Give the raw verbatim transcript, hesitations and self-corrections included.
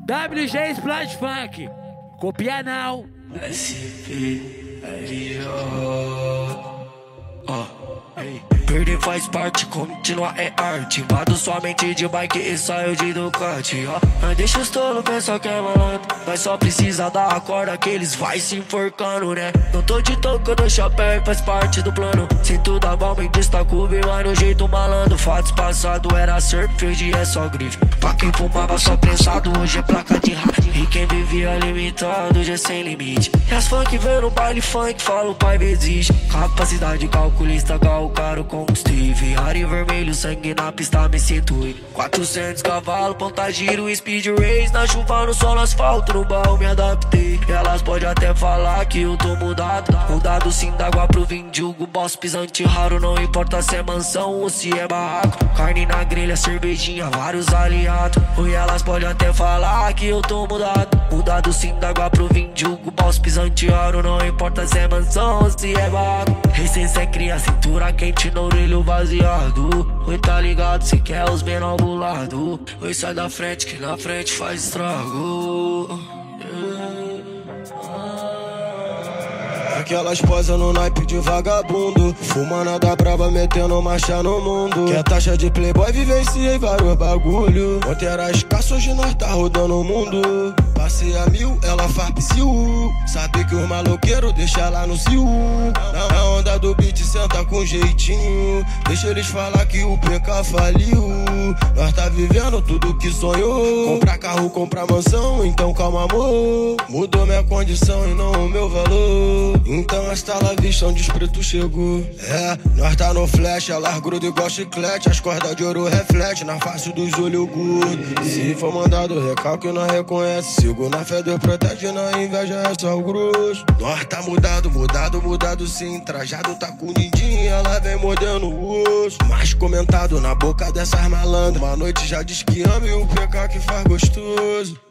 W G Splash Funk. Copia não. S P L O. Perder faz parte, continuar é arte. Invado sua mente de bike e saio de Ducati, ó. Mas deixa os tolos pensar que é malandro. Nós só precisa dar a corda que eles vai se enforcando, né? Não tô de toco, eu dou chapéu, faz parte do plano. Sinto da balma e destaco bem, mas no jeito malandro. Fatos passado era surf, hoje é só grife. Pra quem fumava só prensado, hoje é placa de rádio. E quem vivia limitado, hoje é sem limite. E as funk vendo no baile funk, fala o pai existe. Capacidade calculista, carro caro combustível. Ari vermelho, sangue na pista, me sinto quatrocentos cavalos, ponta giro, speed race. Na chuva, no sol, no asfalto, no baú me adaptei. Elas podem até falar que eu tô mudado. Mudado sim d'água pro vindilgo. Boss pisante raro, não importa se é mansão ou se é barraco. Carne na grelha, cervejinha, vários aliados. E elas podem até falar que eu tô mudado. Mudado sim d'água pro vindilgo. Boss pisante raro, não importa se é mansão ou se é barraco. Recência cria, cintura quente no orelho baseado. Oi, tá ligado, se quer os menor bulado. Oi, sai da frente que na frente faz estrago. Aquelas posas no naipe de vagabundo, fumando da braba, metendo marcha no mundo. Que a taxa de playboy vivenciei vários bagulho. Ontem era escasso, hoje nós tá rodando o mundo. Passei a mil, ela faz psiu. Sabe que os maloqueiros deixa lá no cio. Na onda do beat senta com jeitinho. Deixa eles falar que o P K faliu. Nós tá vivendo tudo que sonhou. Comprar carro, comprar mansão, então calma amor. Mudou minha condição e não o meu valor. Então hasta la vista onde os pretos chegou. É, nós tá no flash, ela gruda igual chiclete. As cordas de ouro reflete na face dos olhos gordos. Se for mandado recalque, nós reconhece. Sigo na fé, Deus protege, na inveja é só o grosso. Nós tá mudado, mudado, mudado sim. Trajado tá com nindinha, ela vem mordendo o osso. Mais comentado na boca dessas malandras. Uma noite já diz que ama e o P K que faz gostoso.